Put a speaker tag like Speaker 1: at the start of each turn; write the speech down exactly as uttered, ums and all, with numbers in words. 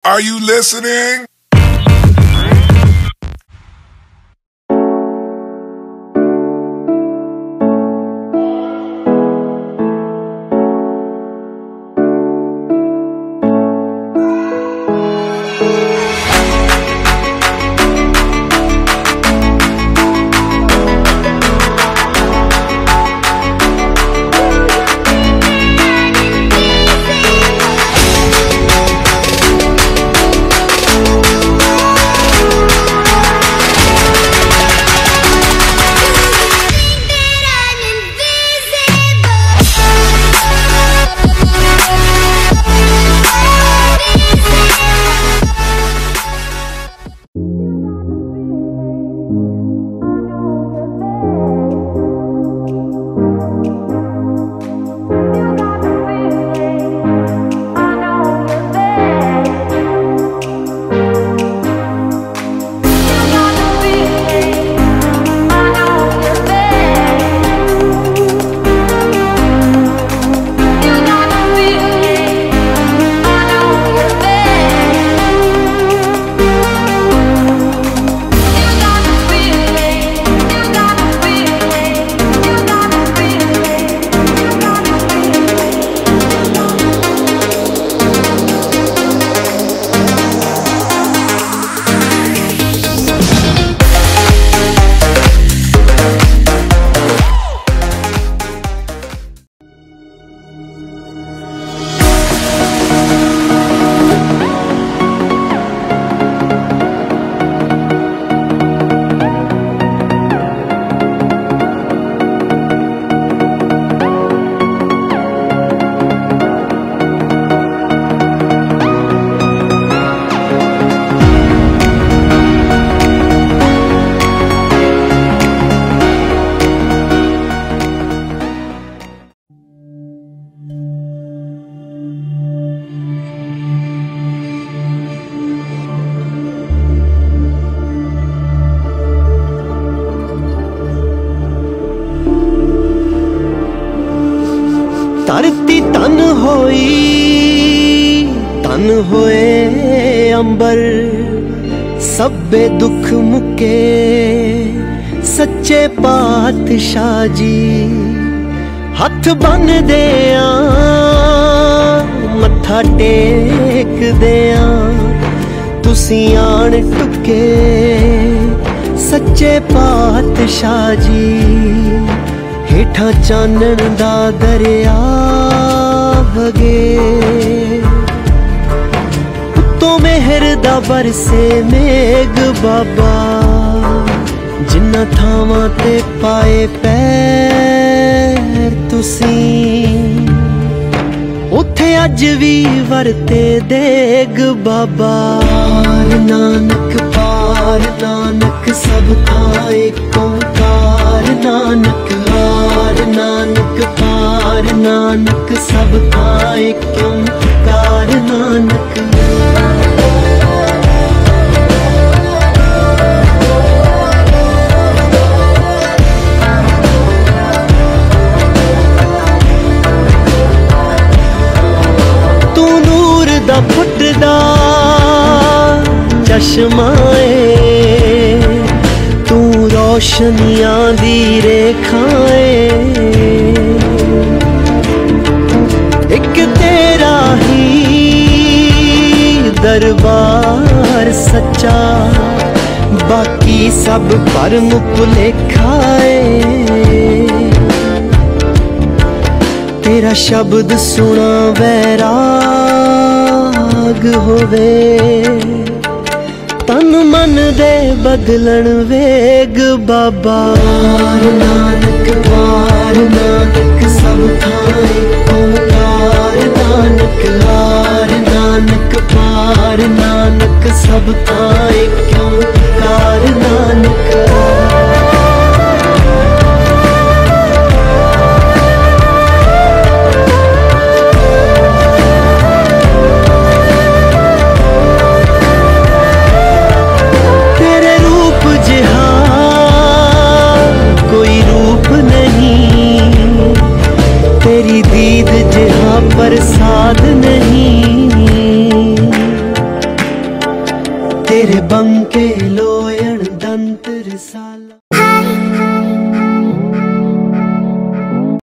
Speaker 1: Are you listening?
Speaker 2: धरती तन होई तन होए अंबर, सब्बे दुख मुके सच्चे पातशाह जी। हथ बन दे मत्था टेक दे तुसी आन टुके सच्चे पातशाह जी। हेठा चानन दा दरिया वगे, उत्तों मेहर दा बरसे मेघ बाबा। जिन्ना थावां ते पाए पैर तुसी, उत्थे अज भी वरते देग बाबा। नानक पार नानक सब थाए ओंकार, नानक हार नानक पार नानक सब थाए ओंकार नानक। तू नूर दा फुटदा चश्माए, तू रोशनियां दी रेखाएं। एक तेरा ही दरबार सच्चा, बाकी सब भरम भुलेखाए। तेरा शब्द सुना वैराग होवे, तन मन दे बदलन वेग बाबा। नानक वार नानक सब थाए ओंकार, नानक हार नानक पार नानक सब थाए ओंकार नानक। तेरी दीद जहाँ प्रसाद नहीं, तेरे बंके लोयण दंत रसाला।